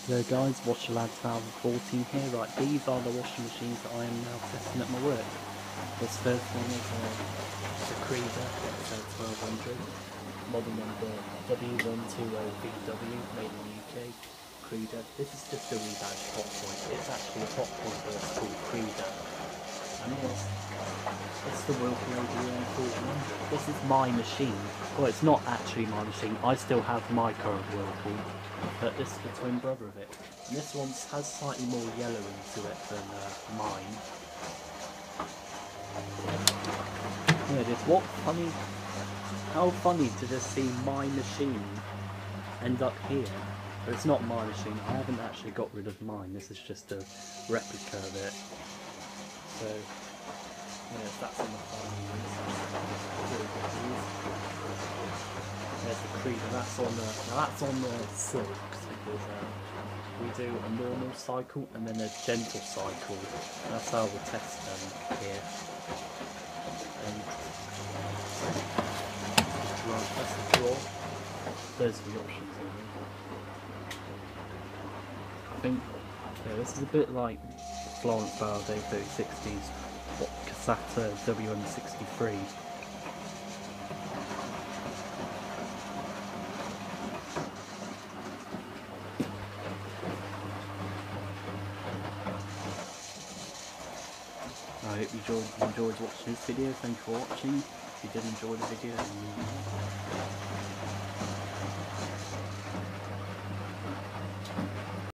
So guys, Washer Lad 2014 here. Right, these are the washing machines that I am now testing at my work. This first one is the Creda W120VW, model number W120VW, made in the UK. Creda. This is just a rebadged Hotpoint. It's actually a Hotpoint, but it's called Creda. And it's the Whirlpool AWM 400. This is my machine. Well, it's not actually my machine. I still have my current Whirlpool, but this is the twin brother of it. And this one has slightly more yellow into it than mine. Yeah, just what funny, how funny to just see my machine end up here. But it's not my machine. I haven't actually got rid of mine. This is just a replica of it. So, yes, that's on the phone. There's the Creda. That's on the silks, because we do a normal cycle and then a gentle cycle. That's how we'll test them here. And press the drawer. Those are the options. I think this is a bit like Florence Faraday 3060's Casata W163. I hope you enjoyed watching this video. Thank you for watching. If you did enjoy the video,